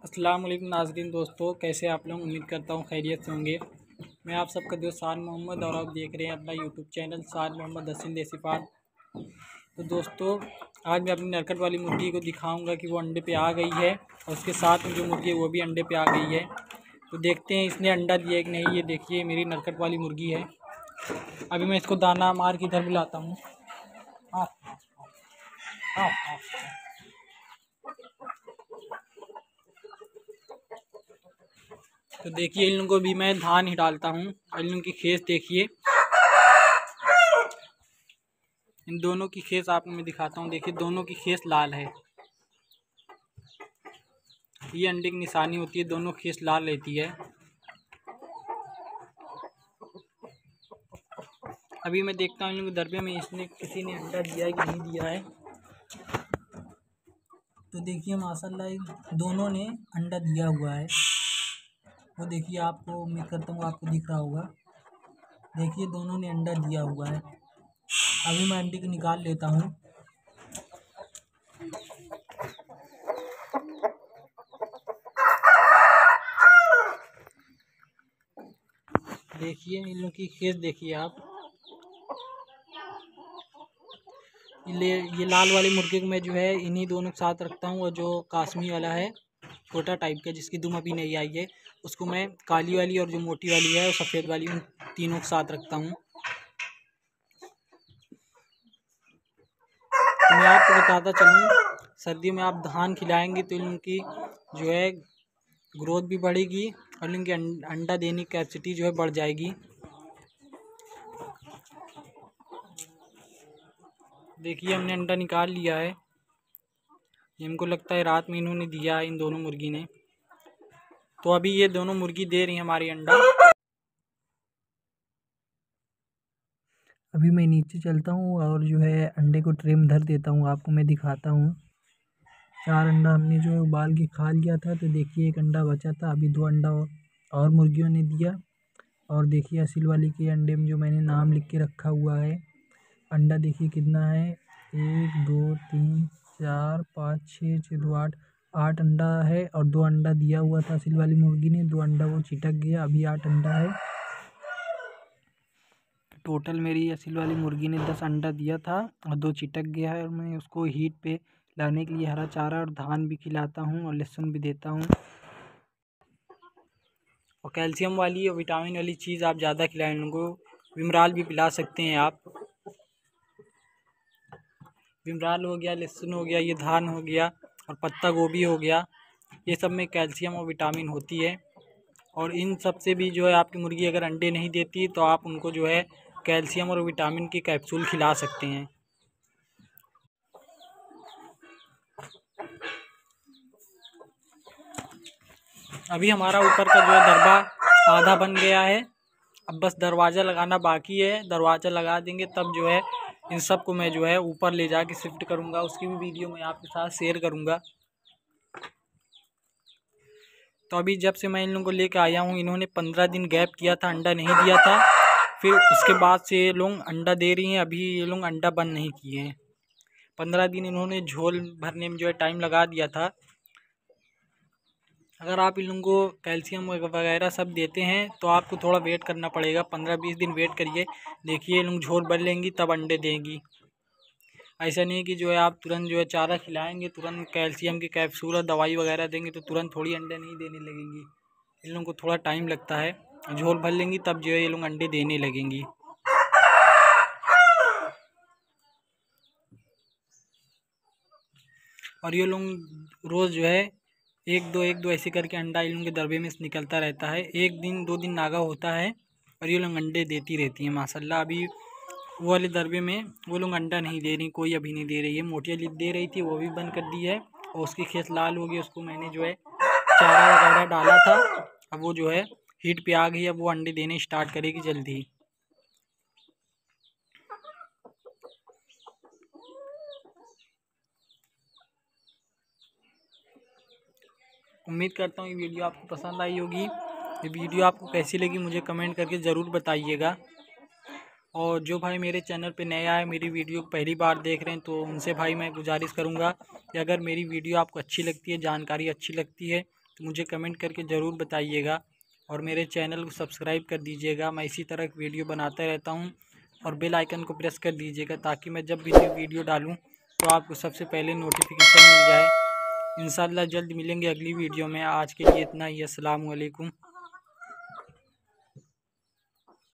अस्सलाम वालेकुम नाज़रीन दोस्तों, कैसे आप लोग। उम्मीद करता हूँ खैरियत से होंगे। मैं आप सबका दोस्त साद मोहम्मद और आप देख रहे हैं अपना YouTube channel Saad Mohammad Hasan Desi farm. तो दोस्तों, आज मैं अपनी नरकट वाली मुर्गी को दिखाऊंगा कि वो अंडे पे आ गई है और उसके साथ में जो मुर्गी है वो भी अंडे पे आ गई है। तो देखते हैं इसने अंडा दिया है कि नहीं। ये देखिए मेरी नरकट वाली मुर्गी है। अभी मैं इसको दाना मार के इधर बुलाता हूँ। हाँ हाँ हाँ। तो देखिए इन लोगों को भी मैं धान ही डालता हूँ। इन लोगों की खेस देखिए, इन दोनों की खेस आपको मैं दिखाता हूँ। देखिए दोनों की खेस लाल है। ये अंडे की निशानी होती है, दोनों खेस लाल रहती है। अभी मैं देखता हूँ इन लोगों के दरबे में इसने किसी ने अंडा दिया है कि नहीं दिया है। तो देखिए माशाल्लाह दोनों ने अंडा दिया हुआ है। वो देखिए, आपको उम्मीद करता हूँ आपको दिख रहा होगा। देखिए दोनों ने अंडा दिया हुआ है। अभी मैं अंडे को निकाल लेता हूँ। देखिए इन लोगों की खेस देखिए आप। ये लाल वाले मुर्गे को मैं जो है इन्हीं दोनों के साथ रखता हूँ, और जो काश्मी वाला है छोटा टाइप का जिसकी दुम अभी नहीं आई है उसको मैं काली वाली और जो मोटी वाली है और सफ़ेद वाली, उन तीनों के साथ रखता हूँ। तो मैं आपको बताता चलूँ, सर्दियों में आप धान खिलाएंगे तो इनकी जो है ग्रोथ भी बढ़ेगी और इनकी अंडा देने की कैपेसिटी जो है बढ़ जाएगी। देखिए हमने अंडा निकाल लिया है। इनको लगता है रात में इन्होंने दिया है, इन दोनों मुर्गी ने। तो अभी ये दोनों मुर्गी दे रही हैं हमारी अंडा। अभी मैं नीचे चलता हूँ और जो है अंडे को ट्रे में धर देता हूँ, आपको मैं दिखाता हूँ। 4 अंडा हमने जो है उबाल के खा लिया था। तो देखिए 1 अंडा बचा था, अभी 2 अंडा और मुर्गियों ने दिया। और देखिए असील वाली के अंडे में जो मैंने नाम लिख के रखा हुआ है, अंडा देखिए कितना है। 1 2 3 4 5 6 6 2 8 अंडा है। और 2 अंडा दिया हुआ था असील वाली मुर्गी ने, 2 अंडा वो चिटक गया। अभी 8 अंडा है। टोटल मेरी असील वाली मुर्गी ने 10 अंडा दिया था और 2 चिटक गया है। और मैं उसको हीट पे लाने के लिए हरा चारा और धान भी खिलाता हूँ और लहसुन भी देता हूँ। और कैल्शियम वाली और विटामिन वाली चीज़ आप ज़्यादा खिलाएं उनको। विमराल भी पिला सकते हैं आप। विमराल हो गया, लहसुन हो गया, ये धान हो गया और पत्ता गोभी हो गया। ये सब में कैल्शियम और विटामिन होती है। और इन सब से भी जो है आपकी मुर्गी अगर अंडे नहीं देती तो आप उनको जो है कैल्शियम और विटामिन की कैप्सूल खिला सकते हैं। अभी हमारा ऊपर का जो है दरबा आधा बन गया है। अब बस दरवाज़ा लगाना बाकी है। दरवाज़ा लगा देंगे तब जो है इन सब को मैं जो है ऊपर ले जाके शिफ्ट करूँगा। उसकी भी वीडियो मैं आपके साथ शेयर करूँगा। तो अभी जब से मैं इन लोगों को लेकर आया हूँ, इन्होंने 15 दिन गैप किया था, अंडा नहीं दिया था। फिर उसके बाद से ये लोग अंडा दे रही हैं। अभी ये लोग अंडा बंद नहीं किए हैं। 15 दिन इन्होंने झोल भरने में जो है टाइम लगा दिया था। अगर आप इन लोगों को कैल्शियम वगैरह सब देते हैं तो आपको थोड़ा वेट करना पड़ेगा, 15-20 दिन वेट करिए। देखिए लोग झोल भर लेंगी तब अंडे देंगी। ऐसा नहीं है कि जो है आप तुरंत जो है चारा खिलाएंगे, तुरंत कैल्शियम की कैप्सूल और दवाई वगैरह देंगे तो तुरंत थोड़ी अंडे नहीं देने लगेंगी। इन लोगों को थोड़ा टाइम लगता है। झोल भर लेंगी तब जो है ये लोग अंडे देने लगेंगी। और ये लोग रोज़ जो है 1-2 ऐसे करके अंडा इन लोगों के दरबे में से निकलता रहता है। 1 दिन 2 दिन नागा होता है और ये लोग अंडे देती रहती हैं माशाल्लाह। अभी वो वाले दरबे में वो लोग अंडा नहीं दे रही, कोई अभी नहीं दे रही है। मोटी वाली दे रही थी, वो भी बंद कर दी है। और उसकी खेत लाल हो गई, उसको मैंने जो है चारा वगैरह डाला था। अब वो जो है हीट पे आ गई, अब वो अंडे देने स्टार्ट करेगी जल्दी। उम्मीद करता हूँ ये वीडियो आपको पसंद आई होगी। ये वीडियो आपको कैसी लगी मुझे कमेंट करके ज़रूर बताइएगा। और जो भाई मेरे चैनल पे नया है, मेरी वीडियो पहली बार देख रहे हैं, तो उनसे भाई मैं गुजारिश करूँगा कि अगर मेरी वीडियो आपको अच्छी लगती है, जानकारी अच्छी लगती है, तो मुझे कमेंट करके ज़रूर बताइएगा और मेरे चैनल को सब्सक्राइब कर दीजिएगा। मैं इसी तरह की वीडियो बनाता रहता हूँ और बेल आइकन को प्रेस कर दीजिएगा ताकि मैं जब भी न्यू वीडियो डालूँ तो आपको सबसे पहले नोटिफिकेशन मिल जाए। इंशाल्लाह जल्द मिलेंगे अगली वीडियो में। आज के लिए इतना ही। अस्सलाम वालेकुम।